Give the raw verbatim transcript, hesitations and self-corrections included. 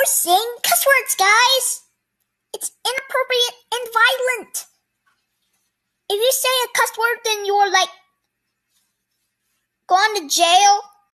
saying cuss words, guys. It's inappropriate and violent. If you say a cuss word, then you're like going to jail.